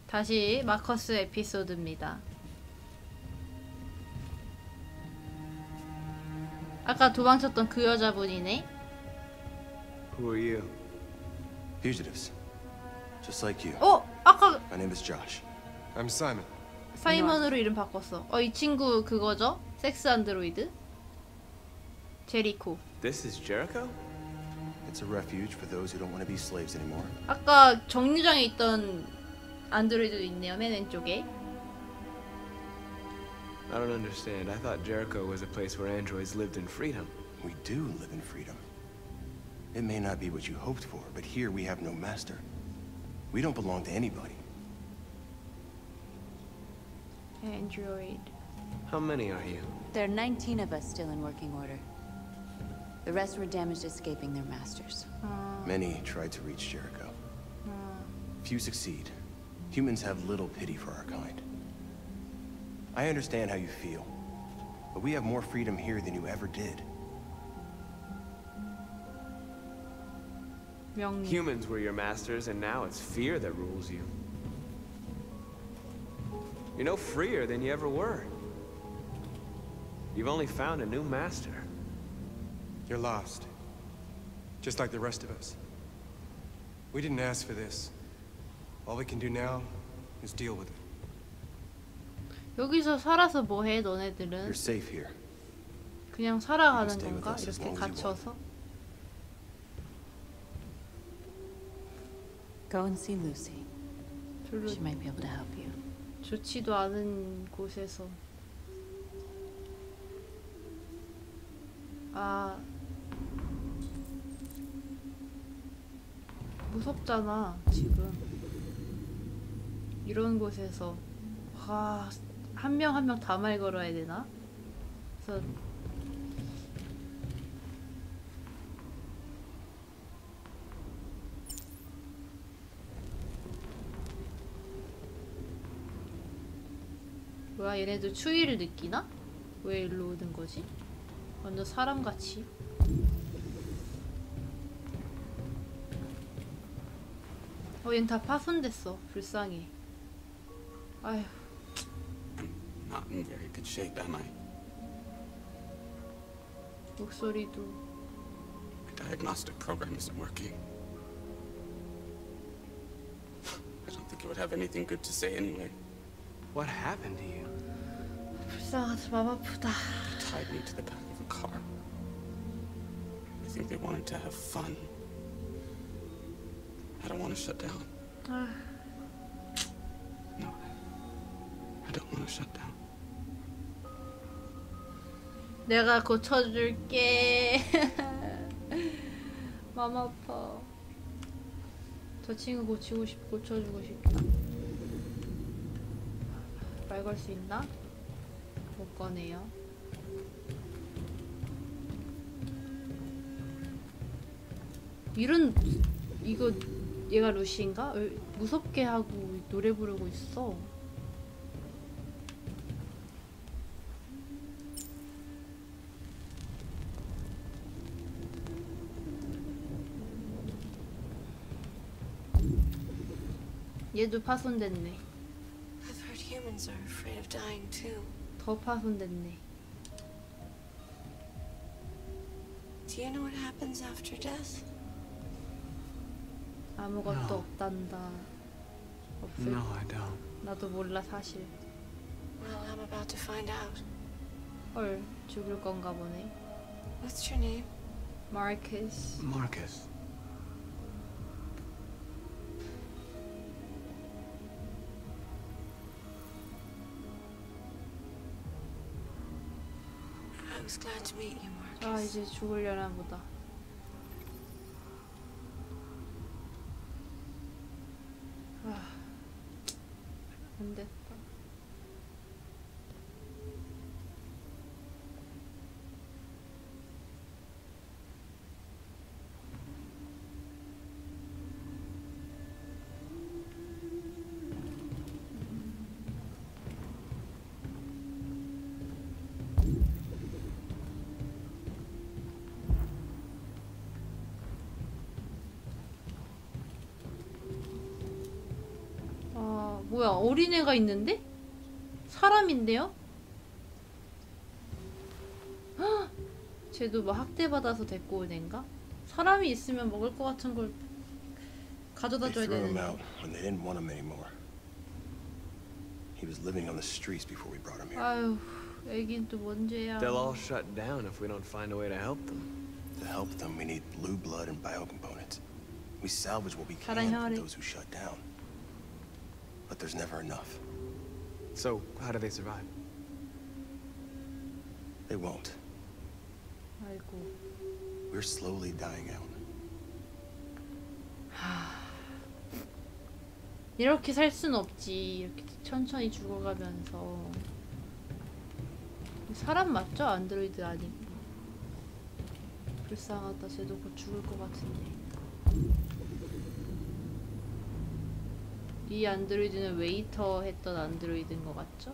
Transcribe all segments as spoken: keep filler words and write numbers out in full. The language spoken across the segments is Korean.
다시 마커스 에피소드입니다. 아까 도망쳤던 그 여자분이네. Who are you? Fugitives. Just like you. 어? 아까 My name is Josh. I'm Simon. 사이먼으로 이름 바꿨어. 어, 이 친구 그거죠? 섹스 안드로이드? 제리코. This is Jericho? It's a refuge for those who don't want to be slaves anymore. 아까 정류장에 있던 안드로이드도 있네요. 맨 왼쪽에. I don't understand. I thought Jericho was a place where androids lived in freedom. We do live in freedom. It may not be what you hoped for, but here we have no master. We don't belong to anybody. Android. How many are you? There are nineteen of us still in working order. The rest were damaged escaping their masters. 어, Many tried to reach Jericho. 어. Few succeed. Humans have little pity for our kind. I understand how you feel, but we have more freedom here than you ever did. 명리. Humans were your masters, and now it's fear that rules you. You're no freer than you ever were. You've only found a new master. You're lost. Just like the rest of us. We didn't ask for this. All we can do now is deal with it. 여기서 살아서 뭐해 너네들은? You're safe here. 그냥 살아가는 stay with 건가? us as 이렇게 long as you 갇혀서? Go and see Lucy. 별로 She might be able to help you. 좋지도 않은 곳에서. 아, 무섭잖아 지금. 이런 곳에서 와, 한 명 한 명 다 말 걸어야 되나? 그래서 뭐야, 얘네도 추위를 느끼나? 왜 일로 오는 거지? 완전 사람같이. 어, 얜 다 파손됐어. 불쌍해. 아휴. Not in very good shape, am I? 목소리도. My diagnostic program isn't working. I don't think it would have anything good to say anyway. What happened to you? 불쌍하다. 맘 아프다. They tied me to the back of a car. I think they wanted to have fun. I don't want to shut down. 아휴. No. I don't want to shut down. 내가 고쳐줄게. 맘 아파. 저 친구 고치고 싶, 고쳐주고 싶다. 말 걸 수 있나? 못 거네요. 이런, 이거 얘가 루시인가? 왜 무섭게 하고 노래 부르고 있어. 얘도 파손됐네. I've heard humans are afraid of dying too. 더 파손됐네. Do you know what happens after death? 아무것도 No. 없단다. 없을. No, I don't. 나도 몰라 사실. Well, I'm about to find out. 헐, 죽을 건가 보네. What's your name? 마르크스. Marcus. I was glad to meet you, Marcus. 아, 이제 죽으려나 보다. 아, 안 됐다. 뭐야, 어린애가 있는데? 사람인데요? 헉! 쟤도 뭐 학대받아서 데리고 온 애인가? 사람이 있으면 먹을 것 같은 걸 가져다 They 줘야 threw him 되는데. out when they didn't want him anymore. He was living on the streets before we brought him here. 아유, 애긴 또 뭔 죄야. They'll all shut down if we don't find a way to help them. To help them, we need blue blood and biocomponents. We salvage what we can 사랑 from 혈액. those who shut down. But there's never enough. So, how do they survive? They won't. 아이고. We're slowly dying out. 이렇게 살 순 없지. 이렇게 천천히 죽어가면서. 사람 맞죠? 안드로이드 아니고. 불쌍하다. 쟤도 곧 죽을 것 같은데. 이 안드로이드는 웨이터 했던 안드로이드인 것 같죠?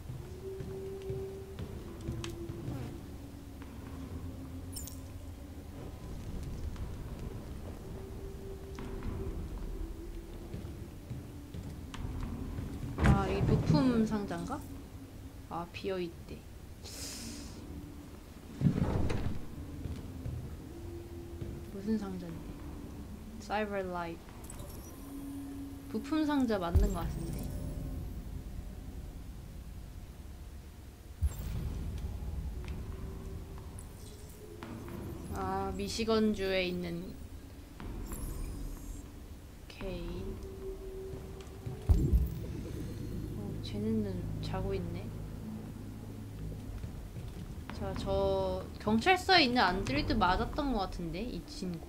아, 이 부품 상자인가? 아, 비어있대. 무슨 상자인데? 사이버 라이프. 부품 상자 맞는 것 같은데. 아, 미시건주에 있는. 오케이. 어, 쟤는 자고 있네. 자, 저 경찰서에 있는 안드로이드 맞았던 것 같은데, 이 친구.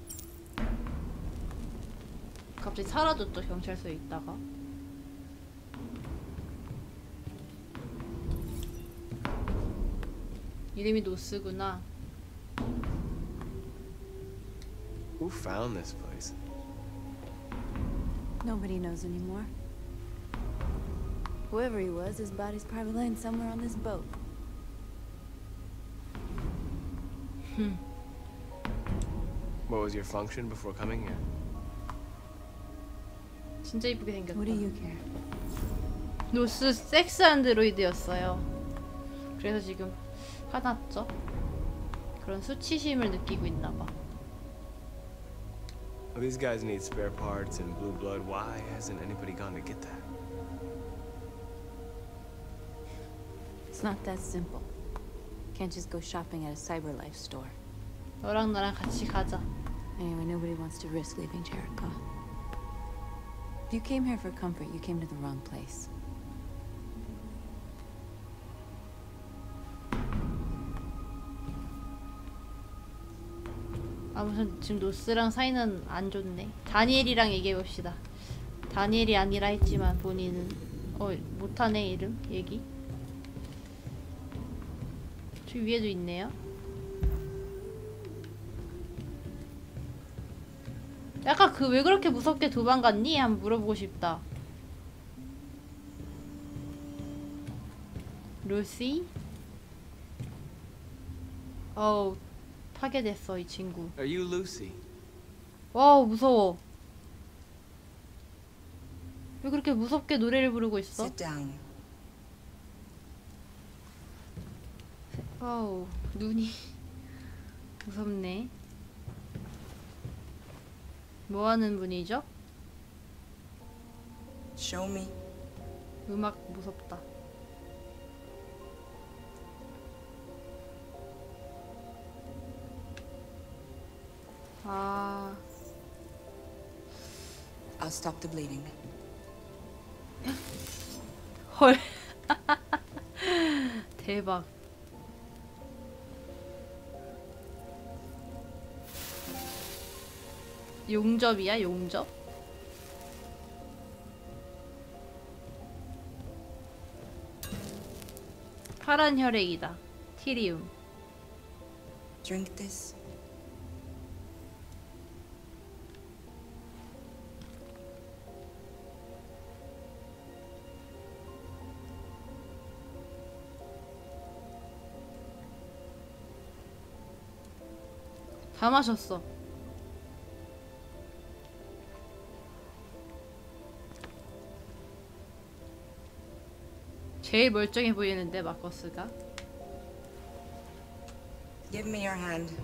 갑자기 사라졌죠, 경찰서에 있다가. 이름이 노스구나. Who found this place? Nobody knows anymore. Whoever he was, his body's probably laying somewhere on this boat. What was your function before coming here? 진짜 이쁘게 생겼다. What do you care? 노스 섹스 안드로이드였어요. 그래서 지금 화났죠? 그런 수치심을 느끼고 있나봐. Well, these guys need spare parts and blue blood. Why hasn't anybody gone to get that? It's not that simple. Can't just go shopping at a CyberLife store. 너랑 나랑 같이 가자. Anyway, nobody wants to risk leaving Jericho. If you came here for comfort, you came to the wrong place. 아무튼 지금 노스랑 사이는 안 좋네. 다니엘이랑 얘기해봅시다. 다니엘이 아니라 했지만 본인은 어 못하네 이름 얘기. 저 위에도 있네요. 약간 그 왜 그렇게 무섭게 도망갔니? 한번 물어보고 싶다. 루시? 어우 파괴됐어 이 친구. Are you Lucy? 와우 무서워. 왜 그렇게 무섭게 노래를 부르고 있어? Sit down. 와우 눈이 무섭네. 뭐하는 분이죠? Show me. 음악 무섭다. 아 I'll stop the bleeding. 헐. 대박. 용접이야, 용접? 파란 혈액이다. 티리움. Drink this. 다 마셨어. 제일 멀쩡해 보이는데 마커스가. Give me your hand.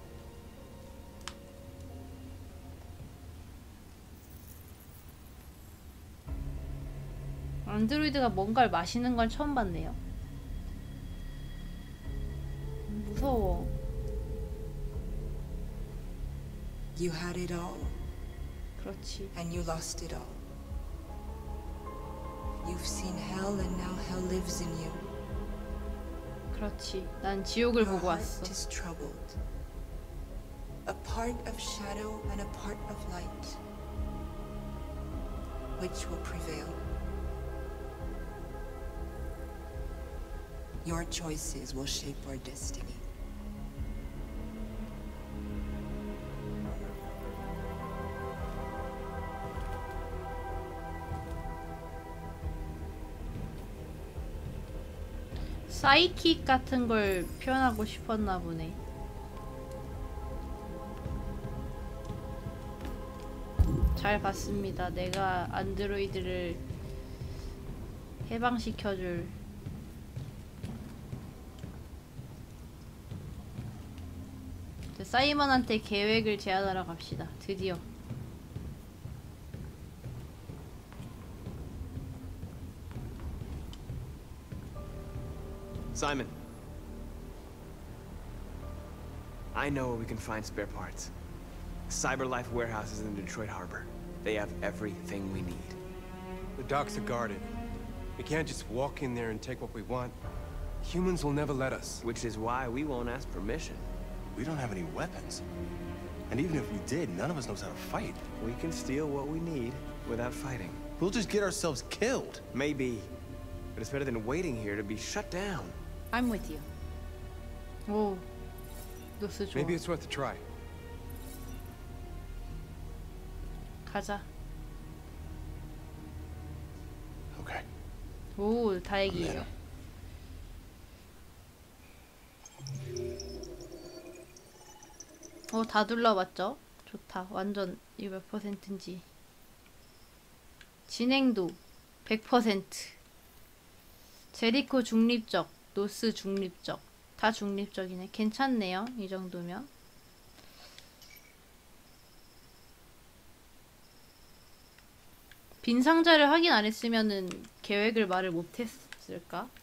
안드로이드가 뭔가를 마시는 건 처음 봤네요. 무서워. You had it all, 그렇지. and you lost it all. You've seen hell, and now hell lives in you. 그렇지. 난 지옥을 Your 보고 왔어. heart is troubled. A part of shadow and a part of light. Which will prevail? Your choices will shape our destiny. 사이킥 같은 걸 표현하고 싶었나 보네. 잘 봤습니다. 내가 안드로이드를 해방시켜줄. 이제 사이먼한테 계획을 제안하러 갑시다. 드디어. Simon. I know where we can find spare parts. CyberLife warehouse is in the Detroit Harbor. They have everything we need. The docks are guarded. We can't just walk in there and take what we want. Humans will never let us. Which is why we won't ask permission. We don't have any weapons. And even if we did, none of us knows how to fight. We can steal what we need without fighting. We'll just get ourselves killed. Maybe. But it's better than waiting here to be shut down. I'm with you. 오, 노스 좋아. Maybe it's worth a try. 가자. Okay. 오, 다행이에요. 어, 다 둘러봤죠? 좋다. 완전 이거 몇 퍼센트인지. 진행도 백 퍼센트. 제리코 중립적, 노스 중립적. 다 중립적이네. 괜찮네요. 이 정도면. 빈 상자를 확인 안 했으면은 계획을 말을 못 했을까?